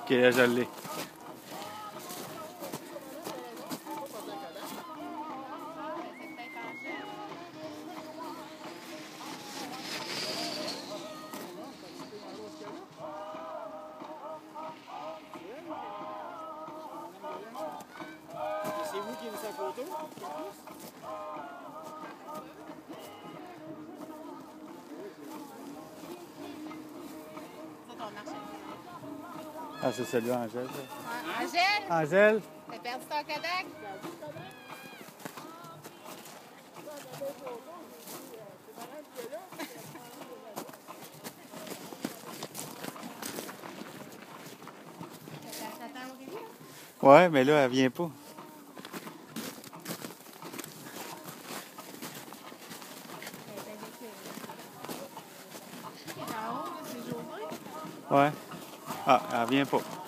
Ok, là, je l'ai. C'est vous qui avez sa photo? Ah, c'est celui-là, Angèle. Angèle, Angèle? t'as perdu ton Kodak? T'attends Aurélie? Ouais, mais là, elle vient pas. En haut, là, c'est José. Ouais. Ah, elle vient pas.